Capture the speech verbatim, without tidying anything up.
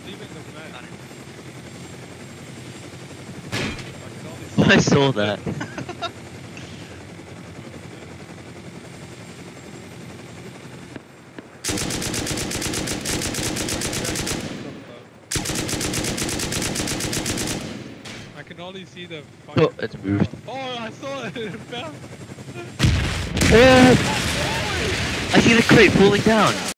leaving the vent. I saw that. I can only see the. Oh, it's moved. Oh, I saw it. It fell. Oh! I see the crate falling down.